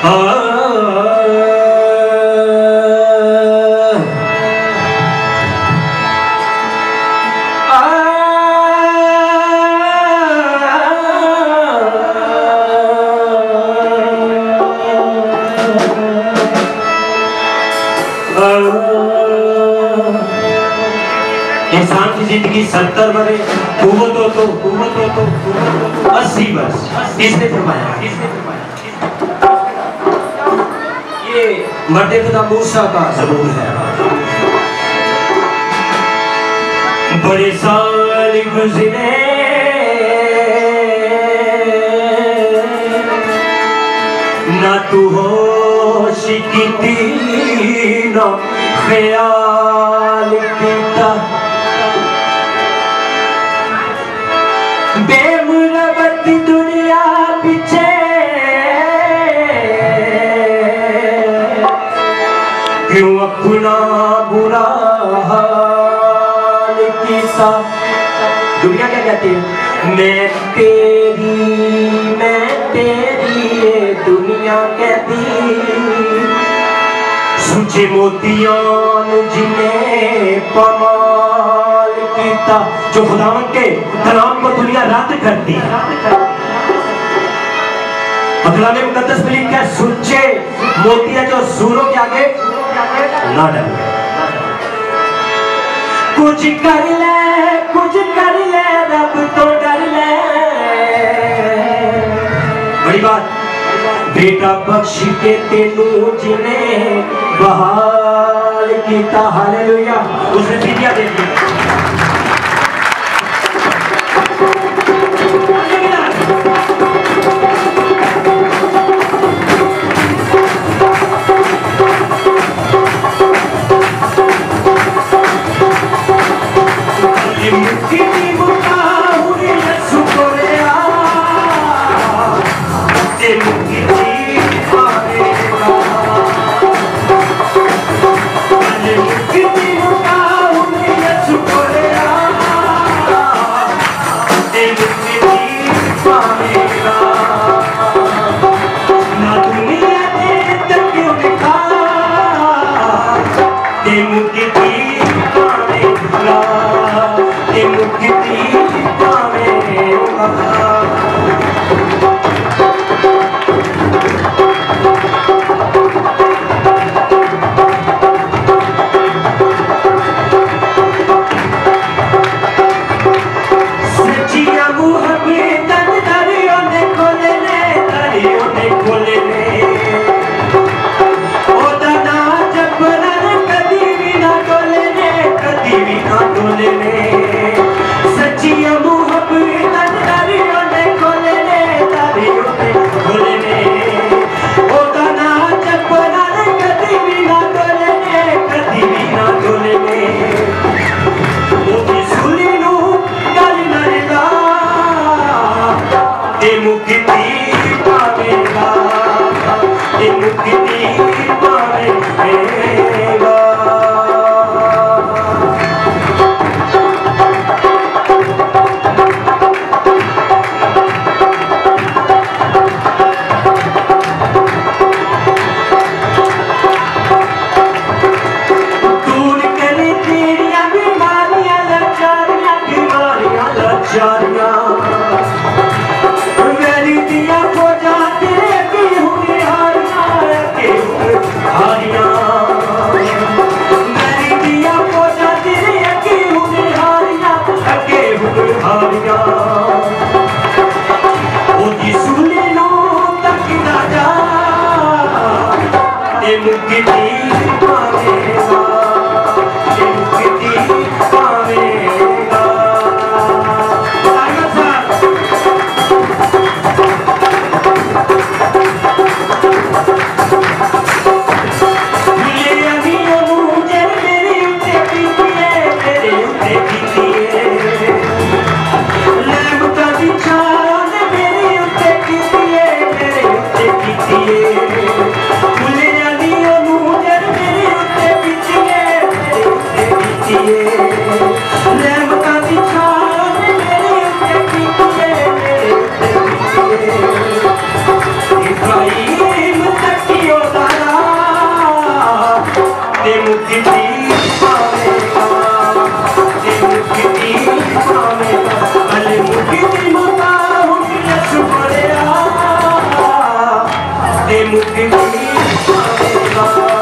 इंसान की जिंदगी 70 बरस, कुव्वत हो तो 80 वर्ष। किसने फरमाया? ये मर्दे खुदा मूसा का ज़बूर है। बड़े साल गुज़रे ना तू होश की ना ख्याल कीता, बेमुरवत दुनिया पीछे क्यों अपना बुरा हाल कीता। दुनिया क्या कहती है? मैं तेरी ये दुनिया कहती, सूचे मोतियां जिन्हें पमाल कीता। जो खुदावन के कलाम को दुनिया रद्द करती है। कलाम मुकद्दस में लिखा है, सूचे मोतियां जो सूरों के आगे ना डर। कुछ कर ले रब तो डर ले। बड़ी बात, बेटा बख्श के तेनू जिन्हें बहाल कीता। हालेलुया। उसने सीढ़ियां दे दी। मुझे मुक्ति पावेगा।